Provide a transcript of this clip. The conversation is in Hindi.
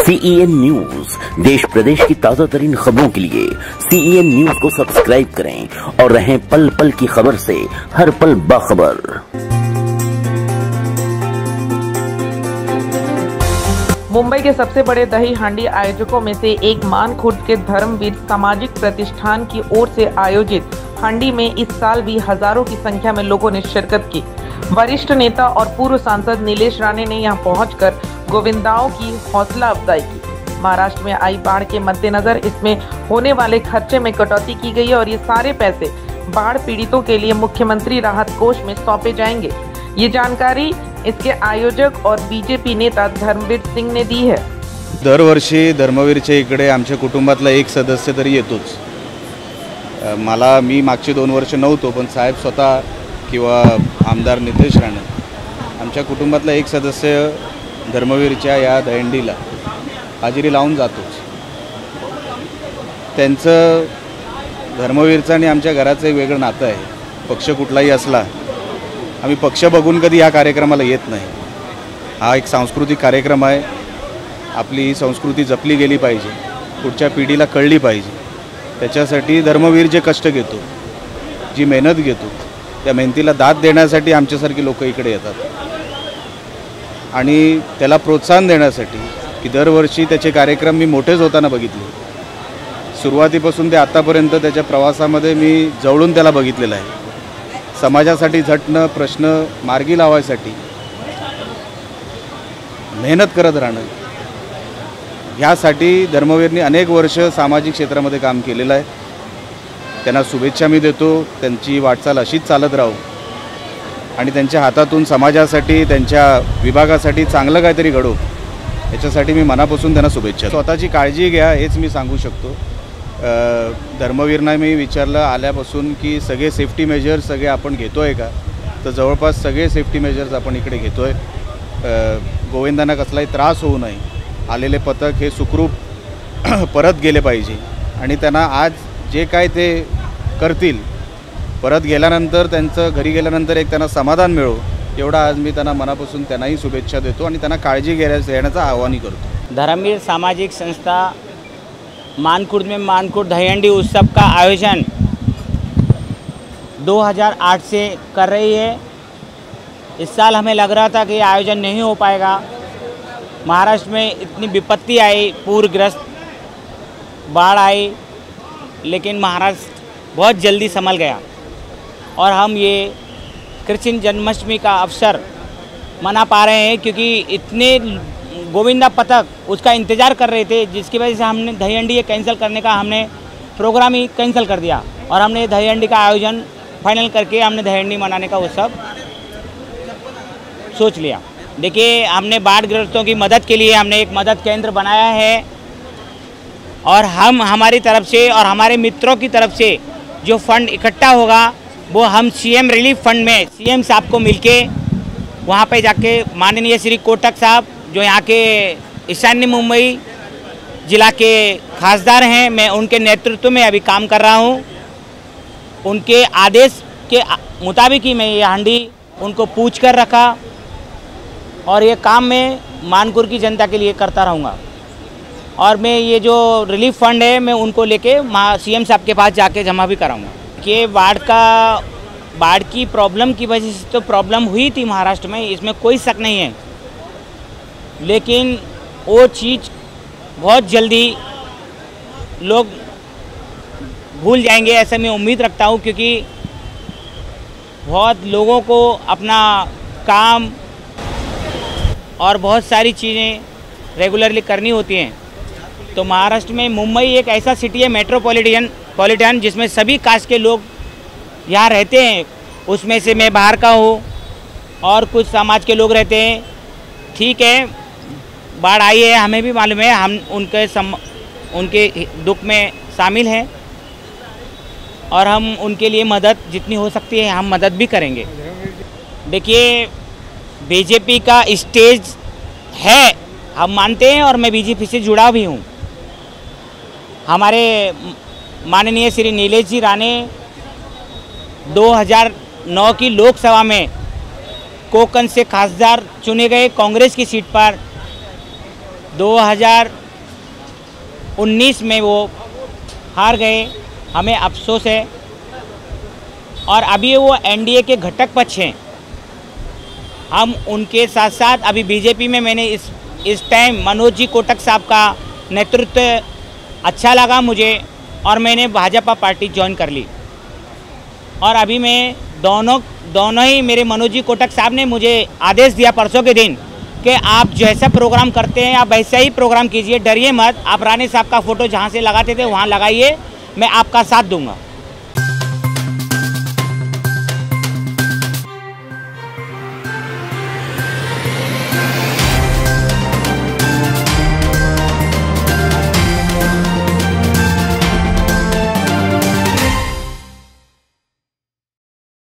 CEN न्यूज देश प्रदेश की ताजा तरीन खबरों के लिए CEN न्यूज को सब्सक्राइब करें और रहें पल पल की खबर से हर पल बाखबर। मुंबई के सबसे बड़े दही हांडी आयोजकों में से एक मानखुर्द के धर्मवीर सामाजिक प्रतिष्ठान की ओर से आयोजित हांडी में इस साल भी हजारों की संख्या में लोगों ने शिरकत की। वरिष्ठ नेता और पूर्व सांसद नीलेश राणे ने यहां पहुंचकर गोविंदाओं की हौसला अफजाई की। महाराष्ट्र में आई बाढ़ के मद्देनजर इसमें होने वाले खर्चे में कटौती की गई और ये सारे पैसे बाढ़ पीड़ितों के लिए मुख्यमंत्री राहत कोष में सौंपे जाएंगे। ये जानकारी इसके आयोजक और बीजेपी नेता धर्मवीर सिंग ने दी है। दरवर्षी धर्मवीरच्या इकडे आमच्या कुटुंबातला एक सदस्य तरी येतोच। मी मागचे 2 वर्ष नव्हतो, पण साहेब स्वतः किंवा आमदार नितेश राणे आमच्या कुटुंबातला एक सदस्य धर्मवीरच्या या दहीहंडीला हाजिरी लावून जातोच। त्यांचं धर्मवीरचं आणि आमच्या घराचं एक वेगळं नातं आहे। पक्ष कुठलाही असला आम्ही पक्ष बघून कधी या कार्यक्रमाला येत नाही। हा एक सांस्कृतिक कार्यक्रम आहे। आपली ही संस्कृती जपली गेली पाहिजे, पुढच्या पिढीला कळली पाहिजे। त्याच्यासाठी धर्मवीर जे कष्ट घेतो, जी मेहनत घेतो, त्या मेहनतीला दाद देण्यासाठी आमच्यासारखी लोक इकडे येतात आणि त्याला प्रोत्साहन देण्यासाठी की दरवर्षी त्याचे कार्यक्रम मी मोठेच होताना बघितले। सुरुवातीपासून ते आतापर्यंत त्याच्या प्रवासामध्ये मी जवळून त्याला बघितलेलं आहे। समाजासाठी झटणं, प्रश्न मार्गी लावायसाठी मेहनत करत राहणं, ह्यासाठी धर्मवीरनी अनेक वर्ष सामाजिक क्षेत्रामध्ये काम केलेलं आहे। त्यांना शुभेच्छा मी देतो। त्यांची वाटचाल अशीच चालत राहू आणि त्यांच्या हातातून समाजासाठी, त्यांच्या विभागासाठी चांगलं काहीतरी घडो, याच्यासाठी मी मनापासून त्यांना शुभेच्छा। स्वतःची काळजी घ्या हेच मी सांगू शकतो। धर्मवीरना मी विचारलं आल्यापासून की सगळे सेफ्टी मेजर्स सगळे आपण घेतोय का, तर जवळपास सगळे सेफ्टी मेजर्स आपण इकडे घेतोय। गोविंदांना कसलाही त्रास होऊ नये, आलेले पथक हे सुखरूप परत गेले पाहिजे आणि त्यांना आज जे काय ते करतील, परत गेल्यानंतर त्यांचं घरी गेल्यानंतर एक त्यांना समाधान मिळो, एवढा आज मी त्यांना मनापासून त्यांनाही शुभेच्छा देतो आणि त्यांना काळजी घेण्याचं आवाहन करतो। धर्मवीर सामाजिक संस्था मानखुर्द में मानखुर्द दहीहंडी उत्सव का आयोजन 2008 से कर रही है। इस साल हमें लग रहा था कि आयोजन नहीं हो पाएगा। महाराष्ट्र में इतनी विपत्ति आई, पूरग्रस्त बाढ़ आई, लेकिन महाराष्ट्र बहुत जल्दी संभल गया और हम ये कृष्ण जन्माष्टमी का अवसर मना पा रहे हैं, क्योंकि इतने गोविंदा पथक उसका इंतज़ार कर रहे थे, जिसकी वजह से हमने दहीहंडी कैंसिल करने का हमने प्रोग्राम ही कैंसिल कर दिया और हमने दहीहंडी का आयोजन फाइनल करके हमने दहीहंडी मनाने का उत्सव सोच लिया। देखिए, हमने बाढ़ग्रस्तों की मदद के लिए हमने एक मदद केंद्र बनाया है और हम हमारी तरफ से और हमारे मित्रों की तरफ से जो फंड इकट्ठा होगा वो हम CM रिलीफ फंड में CM साहब को मिलके वहाँ पे जाके माननीय श्री कोटक साहब जो यहाँ के ईशान्य मुंबई जिला के खासदार हैं, मैं उनके नेतृत्व में अभी काम कर रहा हूँ। उनके आदेश के मुताबिक ही मैं ये हांडी उनको पूछ कर रखा और ये काम मैं मानखुर्द की जनता के लिए करता रहूँगा। और मैं ये जो रिलीफ फंड है मैं उनको लेके CM साहब के पास जाके जमा भी कराऊंगा। कि बाढ़ की प्रॉब्लम की वजह से तो प्रॉब्लम हुई थी महाराष्ट्र में, इसमें कोई शक नहीं है, लेकिन वो चीज़ बहुत जल्दी लोग भूल जाएंगे ऐसे मैं उम्मीद रखता हूँ, क्योंकि बहुत लोगों को अपना काम और बहुत सारी चीज़ें रेगुलरली करनी होती हैं। तो महाराष्ट्र में मुंबई एक ऐसा सिटी है मेट्रोपॉलिटन जिसमें सभी कास्ट के लोग यहाँ रहते हैं। उसमें से मैं बाहर का हूँ और कुछ समाज के लोग रहते हैं। ठीक है, बाढ़ आई है, हमें भी मालूम है, हम उनके दुख में शामिल हैं और हम उनके लिए मदद जितनी हो सकती है हम मदद भी करेंगे। देखिए, बीजेपी का स्टेज है, हम मानते हैं और मैं बीजेपी से जुड़ा भी हूँ। हमारे माननीय श्री नीलेश जी राणे 2009 की लोकसभा में कोकण से खासदार चुने गए कांग्रेस की सीट पर 2019 में वो हार गए, हमें अफसोस है। और अभी वो एनडीए के घटक पक्ष हैं, हम उनके साथ साथ अभी बीजेपी में मैंने इस टाइम मनोज जी कोटक साहब का नेतृत्व अच्छा लगा मुझे और मैंने भाजपा पार्टी ज्वाइन कर ली। और अभी मैं दोनों ही मेरे मनोज जी कोटक साहब ने मुझे आदेश दिया परसों के दिन कि आप जैसा प्रोग्राम करते हैं आप वैसा ही प्रोग्राम कीजिए, डरिए मत। आप राणे साहब का फ़ोटो जहाँ से लगाते थे वहाँ लगाइए, मैं आपका साथ दूंगा।